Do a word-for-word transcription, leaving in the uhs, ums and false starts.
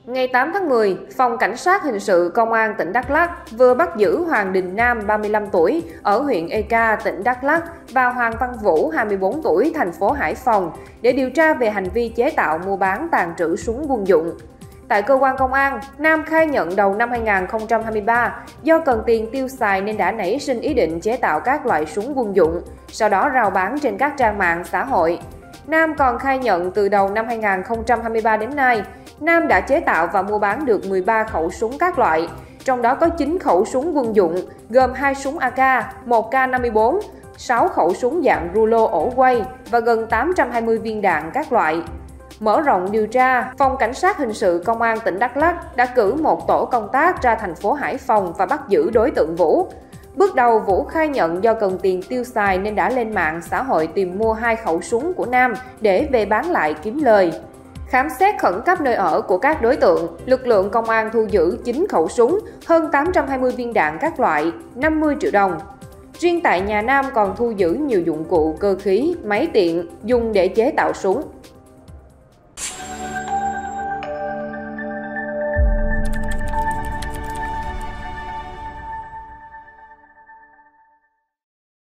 Ngày tám tháng mười, Phòng Cảnh sát Hình sự Công an tỉnh Đắk Lắk vừa bắt giữ Hoàng Đình Nam, ba mươi lăm tuổi, ở huyện Eka, tỉnh Đắk Lắk và Hoàng Văn Vũ, hai mươi bốn tuổi, thành phố Hải Phòng để điều tra về hành vi chế tạo, mua bán, tàng trữ súng quân dụng. Tại cơ quan công an, Nam khai nhận đầu năm hai nghìn không trăm hai mươi ba, do cần tiền tiêu xài nên đã nảy sinh ý định chế tạo các loại súng quân dụng, sau đó rao bán trên các trang mạng xã hội. Nam còn khai nhận từ đầu năm hai nghìn không trăm hai mươi ba đến nay, Nam đã chế tạo và mua bán được mười ba khẩu súng các loại, trong đó có chín khẩu súng quân dụng, gồm hai súng a ca, một K năm mươi bốn, sáu khẩu súng dạng rulo ổ quay và gần tám trăm hai mươi viên đạn các loại. Mở rộng điều tra, Phòng Cảnh sát Hình sự Công an tỉnh Đắk Lắk đã cử một tổ công tác ra thành phố Hải Phòng và bắt giữ đối tượng Vũ. Bước đầu, Vũ khai nhận do cần tiền tiêu xài nên đã lên mạng xã hội tìm mua hai khẩu súng của Nam để về bán lại kiếm lời. Khám xét khẩn cấp nơi ở của các đối tượng, lực lượng công an thu giữ chín khẩu súng, hơn tám trăm hai mươi viên đạn các loại, năm mươi triệu đồng. Riêng tại nhà Nam còn thu giữ nhiều dụng cụ cơ khí, máy tiện dùng để chế tạo súng.